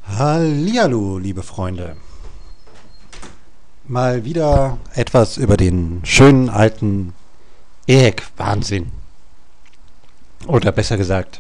Hallihallo, liebe Freunde. Mal wieder etwas über den schönen alten EHEC-Wahnsinn. Oder besser gesagt,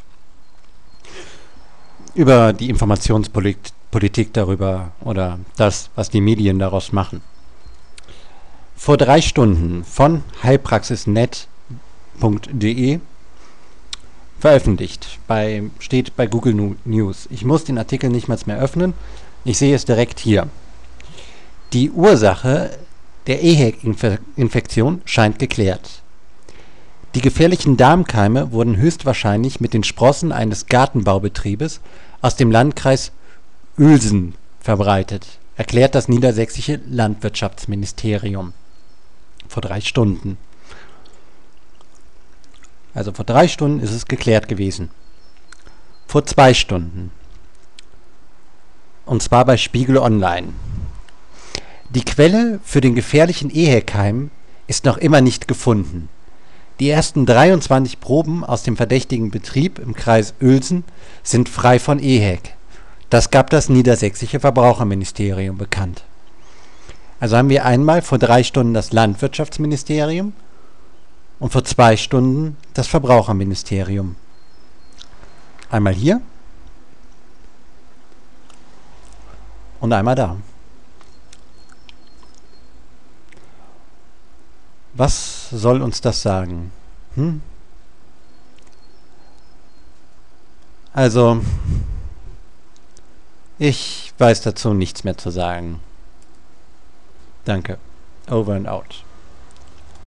über die Informationspolitik darüber oder das, was die Medien daraus machen. Vor 3 Stunden von heilpraxisnet.de veröffentlicht. Steht bei Google News. Ich muss den Artikel nicht mal mehr öffnen. Ich sehe es direkt hier. Die Ursache der EHEC-Infektion scheint geklärt. Die gefährlichen Darmkeime wurden höchstwahrscheinlich mit den Sprossen eines Gartenbaubetriebes aus dem Landkreis Uelzen verbreitet, erklärt das niedersächsische Landwirtschaftsministerium. Vor 3 Stunden. Also vor 3 Stunden ist es geklärt gewesen. Vor 2 Stunden. Und zwar bei Spiegel Online. Die Quelle für den gefährlichen EHEC-Keim ist noch immer nicht gefunden. Die ersten 23 Proben aus dem verdächtigen Betrieb im Kreis Uelzen sind frei von EHEC. Das gab das niedersächsische Verbraucherministerium bekannt. Also haben wir einmal vor 3 Stunden das Landwirtschaftsministerium und vor 2 Stunden das Verbraucherministerium. Einmal hier und einmal da. Was soll uns das sagen? Also, ich weiß dazu nichts mehr zu sagen. Danke. Over and out.